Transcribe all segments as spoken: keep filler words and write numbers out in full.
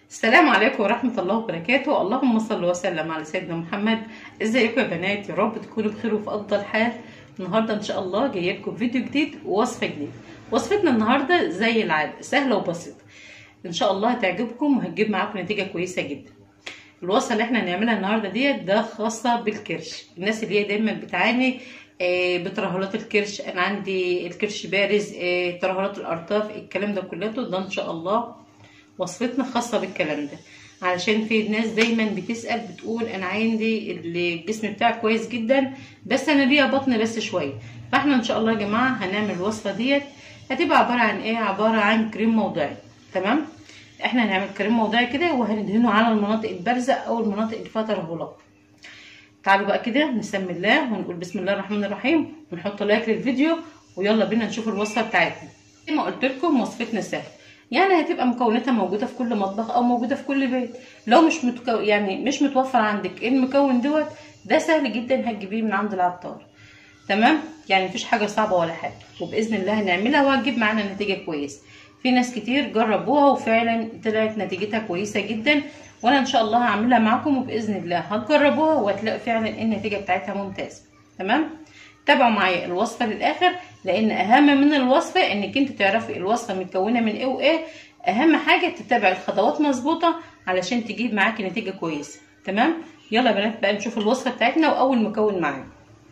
السلام عليكم ورحمة الله وبركاته. اللهم صل وسلم على سيدنا محمد. ازيكم يا بنات؟ يا رب تكونوا بخير وفي افضل حال. النهارده ان شاء الله جايه لكم فيديو جديد ووصفه جديده. وصفتنا النهارده زي العاده سهله وبسيطه، ان شاء الله هتعجبكم وهتجيب معاكم نتيجه كويسه جدا. الوصفه اللي احنا هنعملها النهارده ديت ده خاصه بالكرش. الناس اللي هي دايما بتعاني بترهلات الكرش، انا عندي الكرش بارز، ترهلات الارطاف، الكلام ده كله ده ان شاء الله وصفتنا خاصة بالكلام ده. علشان في ناس دايما بتسأل بتقول انا عندي الجسم بتاعي كويس جدا بس انا ليا بطن بس شوية. فاحنا ان شاء الله يا جماعة هنعمل الوصفة ديت هتبقى عبارة عن ايه؟ عبارة عن كريم موضعي. تمام، احنا هنعمل كريم موضعي كده وهندهنه على المناطق البارزة او المناطق اللي فيها ترهلات. تعالوا بقى كده نسمي الله ونقول بسم الله الرحمن الرحيم ونحط لايك للفيديو ويلا بينا نشوف الوصفة بتاعتنا. زي ما قلت لكم وصفتنا سهلة، يعني هتبقى مكوناتها موجوده في كل مطبخ او موجوده في كل بيت. لو مش متكو... يعني مش متوفر عندك المكون دوت ده سهل جدا هتجيبيه من عند العطار. تمام، يعني مفيش حاجه صعبه ولا حاجه، وباذن الله هنعملها وهتجيب معانا نتيجه كويسه. في ناس كتير جربوها وفعلا طلعت نتيجتها كويسه جدا، وانا ان شاء الله هعملها معاكم وباذن الله هتجربوها وهتلاقوا فعلا النتيجه بتاعتها ممتازه. تمام، تابعوا معايا الوصفه للاخر، لان اهم من الوصفه انك انت تعرفي الوصفه متكونه من ايه وايه. اهم حاجه تتبعي الخطوات مظبوطه علشان تجيب معاكي نتيجه كويسه. تمام، يلا يا بنات بقى نشوف الوصفه بتاعتنا. واول مكون معانا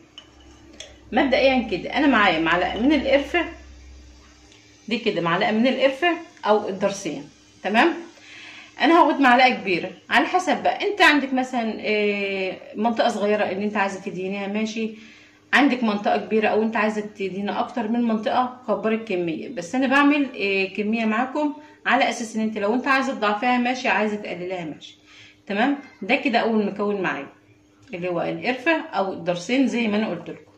مبدئيا كده انا معايا معلقه من القرفه دي، كده معلقه من القرفه او الدرسين. تمام، انا هاخد معلقه كبيره على حسب بقى انت عندك مثلا منطقه صغيره ان انت عايزه تدهنيها ماشي، عندك منطقه كبيره او انت عايزه تدهني اكتر من منطقه كبري الكميه. بس انا بعمل كميه معاكم على اساس ان انت لو انت عايزه تضعفيها ماشي، عايزه تقلليها ماشي. تمام، ده كده اول مكون معايا اللي هو القرفه او الدرسين زي ما انا قلت لكم.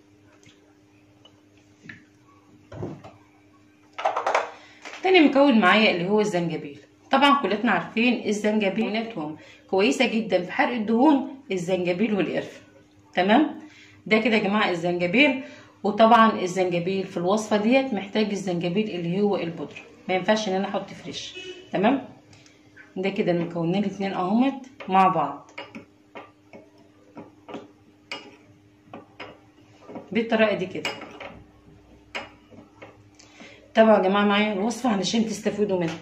تاني مكون معايا اللي هو الزنجبيل. طبعا كلنا عارفين الزنجبيل مكوناتهم كويسه جدا في حرق الدهون، الزنجبيل والقرفه. تمام، ده كده يا جماعه الزنجبيل. وطبعا الزنجبيل في الوصفه ديت محتاج الزنجبيل اللي هو البودره، ما ينفعش ان انا احط فريش. تمام، ده كده المكونين الاثنين اهمت مع بعض بالطريقه دي كده. تابعوا يا جماعه معايا الوصفه علشان تستفيدوا منها.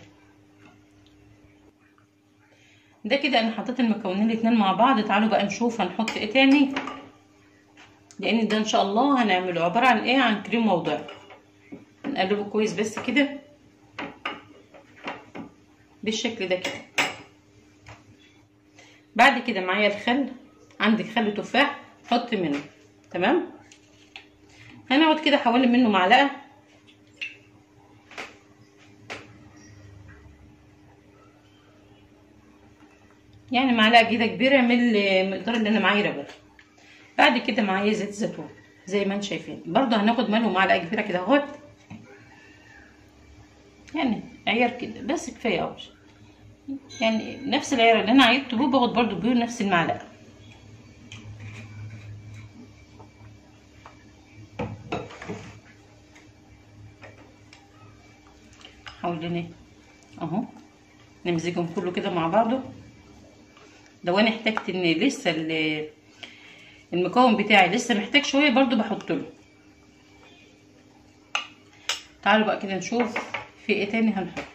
ده كده انا حطيت المكونين الاثنين مع بعض. تعالوا بقى نشوف هنحط ايه تاني، لان ده ان شاء الله هنعمله عباره عن ايه؟ عن كريم موضعي. نقلبه كويس بس كده بالشكل ده كده. بعد كده معايا الخل، عندك خل تفاح حط منه. تمام، هنقعد كده حوالي منه معلقه، يعني معلقه كده كبيره من المقدار اللي انا معايا ربع. بعد كده معايا زيت زيتون زي ما انتم شايفين، برضو هناخد منه معلقه كبيره كده اهوت، يعني عيار كده بس كفايه قوي، يعني نفس العيار اللي انا عيرته بيه باخد برضو بيه نفس المعلقه. حاولنا اهو نمزجهم كله كده مع بعضه. لو انا احتجت ان لسه المكون بتاعي لسه محتاج شويه برضو بحط له. تعالوا بقى كده نشوف في ايه تاني هنحط.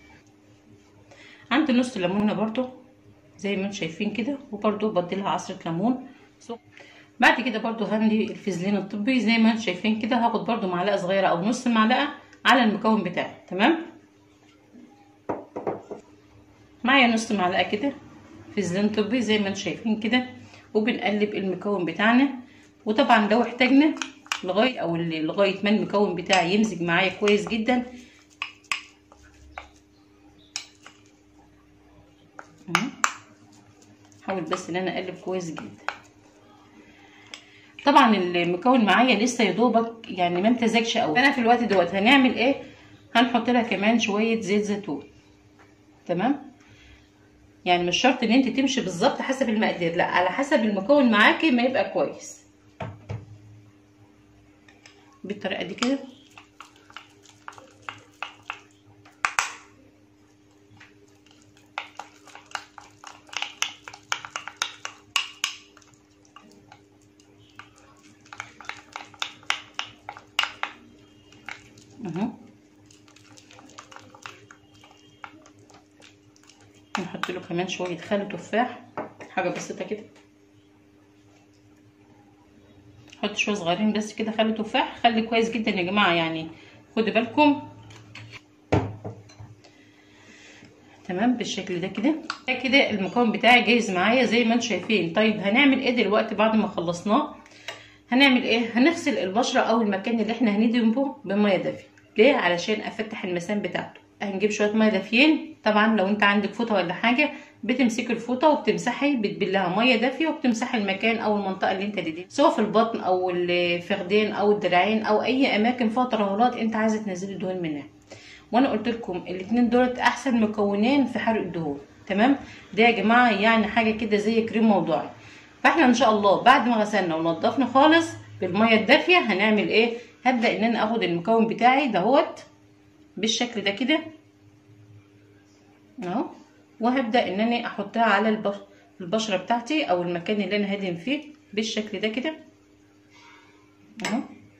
عندي نص ليمونه برضو زي ما انتم شايفين كده، وبرضو بديلها عصره ليمون. بعد كده برضو هندي الفازلين الطبي زي ما انتم شايفين كده، هاخد برضو معلقه صغيره او نص معلقه على المكون بتاعي. تمام، معايا نص معلقه كده فازلين طبي زي ما انتم شايفين كده، وبنقلب المكون بتاعنا. وطبعا لو احتاجنا لغايه او لغايه ما المكون بتاعي يمزج معايا كويس جدا حاول بس ان انا اقلب كويس جدا. طبعا المكون معايا لسه يا دوبك يعني ما امتزجش قوي، انا في الوقت دوت هنعمل ايه؟ هنحط لها كمان شويه زيت زيتون. تمام، يعني مش شرط ان انت تمشي بالظبط حسب المقادير، لا على حسب المكون معاكي ما يبقى كويس بالطريقه دي كده. نحط له كمان شويه خل تفاح، حاجه بسيطه كده. حط شويه صغيرين بس كده خل تفاح، خلي كويس جدا يا جماعه، يعني خدوا بالكم. تمام بالشكل ده كده. كده المكون بتاعي جاهز معايا زي ما انتم شايفين. طيب هنعمل ايه دلوقتي بعد ما خلصناه؟ هنعمل ايه؟ هنغسل البشره او المكان اللي احنا هندهن به بميه دافيه. ليه؟ علشان افتح المسام بتاعته. هنجيب شويه ميه دافيين. طبعا لو انت عندك فوطه ولا حاجه بتمسكي الفوطه وبتمسحي، بتبلها ميه دافيه وبتمسحي المكان او المنطقه اللي انت دي، سواء في البطن او الفخدين او الدراعين او اي اماكن فيها ترهلات انت عايزه تنزلي الدهون منها. وانا قلت لكم الاثنين دولت احسن مكونين في حرق الدهون. تمام. ده يا جماعه يعني حاجه كده زي كريم موضوعي. فاحنا ان شاء الله بعد ما غسلنا ونضفنا خالص بالميه الدافيه هنعمل ايه؟ هبدا ان انا اخد المكون بتاعي دهوت بالشكل ده كده اهو، وهبدا ان انا احطها على البشره بتاعتي او المكان اللي انا هدهن فيه بالشكل ده كده اهو،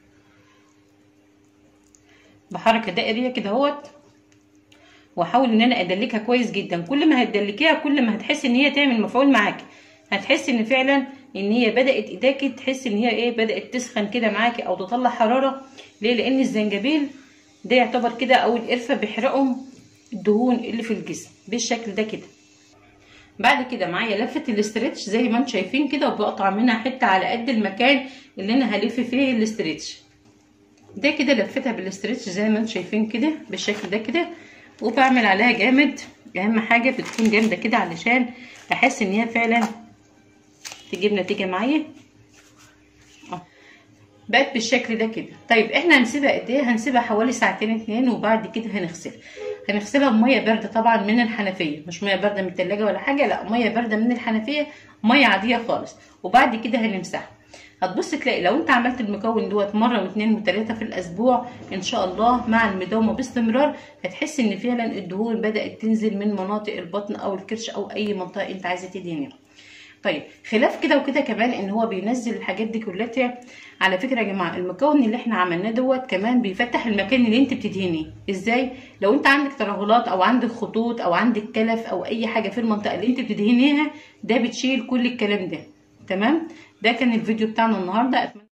بحركه دائريه كده اهوت. واحاول ان انا ادلكها كويس جدا. كل ما هتدلكيها كل ما هتحسي ان هي تعمل مفعول معاكي، هتحسي ان فعلا ان هي بدات ايداكي تحسي ان هي ايه، بدات تسخن كده معاكي او تطلع حراره. ليه؟ لان الزنجبيل ده يعتبر كده او القرفه بيحرقوا الدهون اللي في الجسم بالشكل ده كده. بعد كده معايا لفه الاسترتش زي ما انتم شايفين كده، وبقطع منها حته على قد المكان اللي انا هلف فيه الاسترتش ده كده. لفتها بالاسترتش زي ما انتم شايفين كده بالشكل ده كده، وبعمل عليها جامد. اهم حاجه بتكون جامده كده علشان احس ان هي فعلا تجيب نتيجه معايا. اه بقت بالشكل ده كده. طيب احنا هنسيبها قد ايه؟ هنسيبها حوالي ساعتين اتنين، وبعد كده هنغسلها. هنغسلها بميه بارده طبعا من الحنفيه، مش ميه بارده من التلاجة ولا حاجه، لا ميه بارده من الحنفيه، ميه عاديه خالص. وبعد كده هنمسحها. هتبص تلاقي لو انت عملت المكون دوت مره واثنين وثلاثه في الاسبوع ان شاء الله مع المداومه باستمرار هتحس ان فعلا الدهون بدات تنزل من مناطق البطن او الكرش او اي منطقه انت عايزه تدهنيها. طيب خلاف كده وكده كمان ان هو بينزل الحاجات دي كلها. على فكره يا جماعه المكون اللي احنا عملناه دوت كمان بيفتح المكان اللي انت بتدهنيه. ازاي؟ لو انت عندك ترهلات او عندك خطوط او عندك كلف او اي حاجه في المنطقه اللي انت بتدهنيها، ده بتشيل كل الكلام ده. تمام. ده كان الفيديو بتاعنا النهارده.